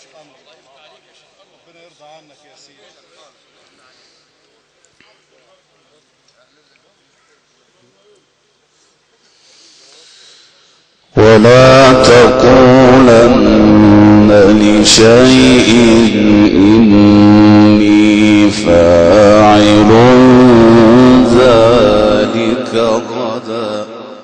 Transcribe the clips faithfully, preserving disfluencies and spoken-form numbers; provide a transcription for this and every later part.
ربنا يرضى عنك يا سيدي. ولا تقولن لشيء إني فاعل ذلك غدا.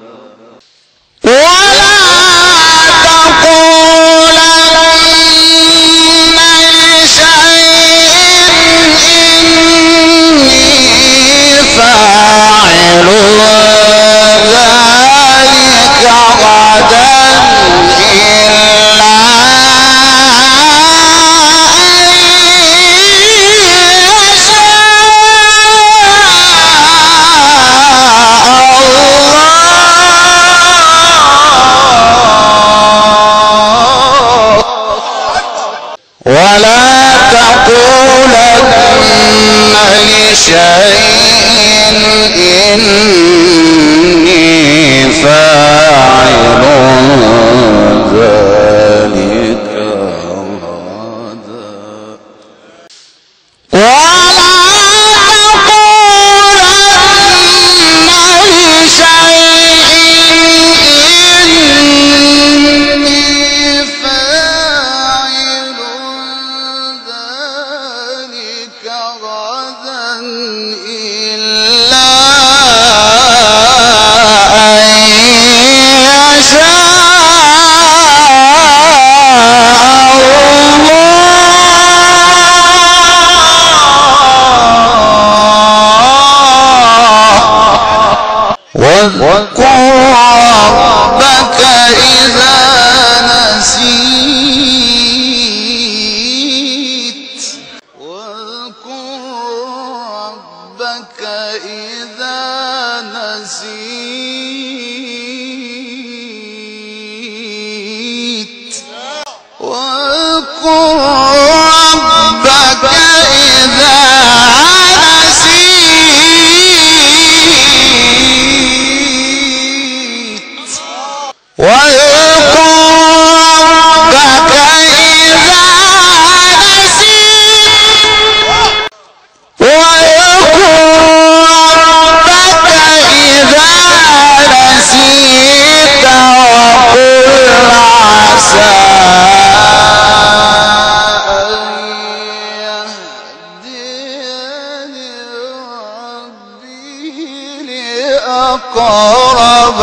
أقرب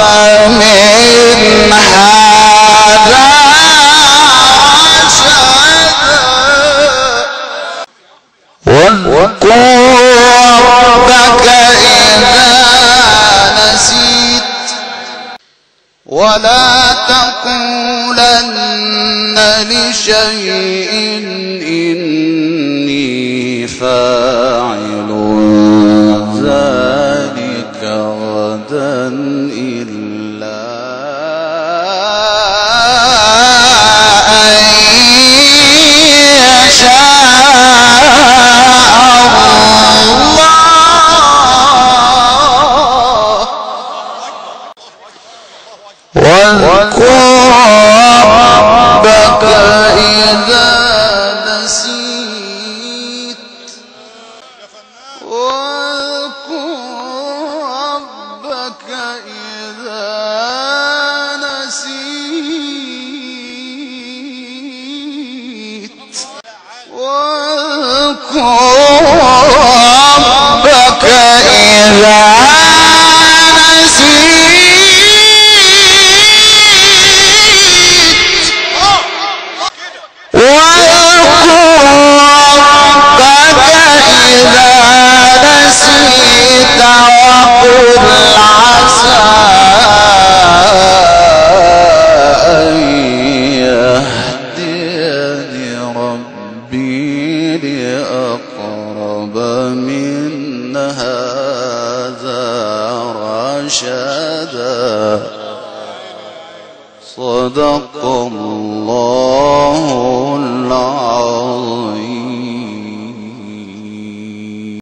من هذا رشدا. واذكر ربك إذا نسيت ولا تقولن لشيء إني فاعل ذلك غدا إلا أن يشاء الله. واذكر ربك إذا نسيت ربك إذا نسيت واذكر ربك إذا نسيت وقل عسى أن يهديني ربي لأقرب من هذا رشدا. صدق الله